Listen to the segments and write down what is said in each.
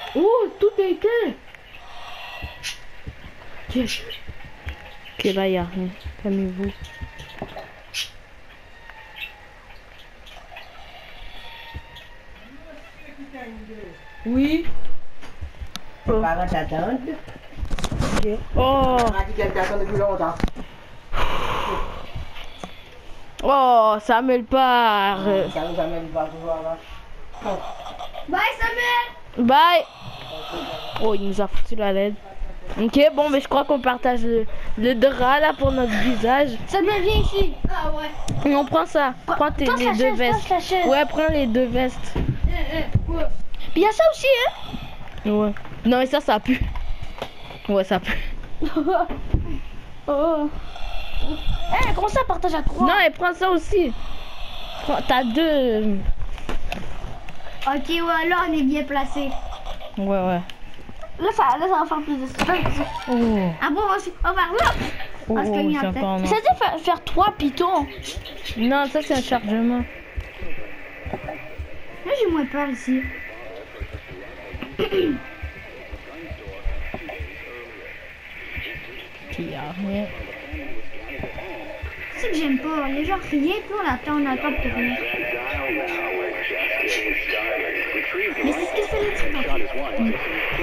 Oh, tout est éteint. Ok, là, il n'y a rien. Calmez-vous. Oui. Oh. Parents t'attendent. Ok. Oh. On a dit qu'elle t'attend depuis longtemps. Oh, Samuel part. Ça nous amène pas pouvoir. Bye Samuel. Bye. Oh, il nous a foutu la LED. Ok, bon, mais je crois qu'on partage le drap là pour notre visage. Samuel, viens ici. Ah ouais. Et on prend ça. Prends les deux vestes. Ouais, prends les deux vestes. Ouais. Puis il y a ça aussi, hein. Ouais. Non, mais ça pue. Ouais, ça pue. Oh. Eh, comment ça partage à 3? Non, et prends ça aussi. T'as deux. Ok, ouais, là on est bien placé. Ouais. Là ça va faire plus de space. Oh. Ah bon, on va là. Oh, On se cogne c'est en tête. encore non. Ça dit faire 3 pitons. Non, ça c'est un chargement. Là j'ai moins peur ici. Il y a rien. C'est ce que j'aime pas. Les gens rien, puis on attend pour rien. Mais c'est ce que c'est le type.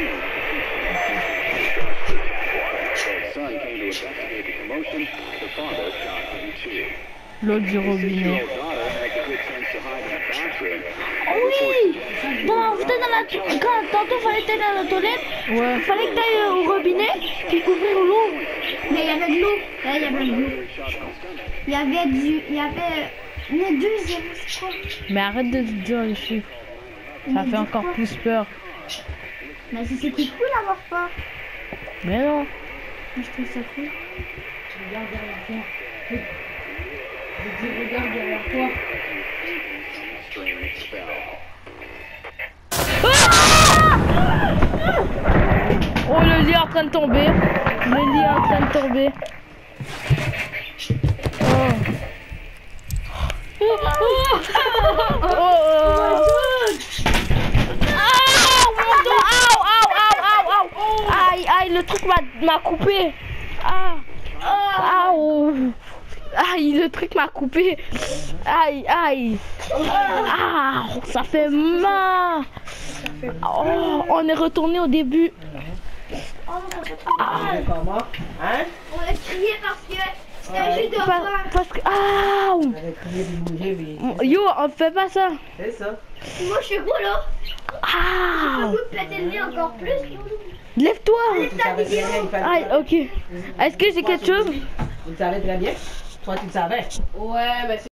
L'autre du robinet. Oui! Bon, vous êtes dans la quand tantôt fallait être dans la toilette, Ouais. fallait que tu ailles au robinet puis couvrir l'eau. Mais il y avait de l'eau. Là, il y avait de l'eau. Il y avait une 2-0, c'est quoi? Mais arrête de dire les chiffres. Ça fait encore plus peur. Mais c'était cool d'avoir peur. Mais non. Moi, je trouve ça cool. Regarde derrière toi. Je dis regarde derrière toi. Oh, le lit est en train de tomber. Le lit est en train de tomber. Aïe, le truc m'a coupé. Aïe, le truc m'a coupé. Aïe. Ça fait mal. Oh, on est retourné au début. Comment? Hein? On a crié parce que c'était un jeu d'enfant. Parce que... On avait crié de bouger, mais... Yo, on fait pas ça. C'est ça. Moi, je suis gros là. On peut péter le nez encore plus. Lève-toi. Tu savais très bien, il fallait... Aïe, ok. Est-ce que j'ai quelque chose? Tu le savais très bien? Toi, tu le savais? Ouais, mais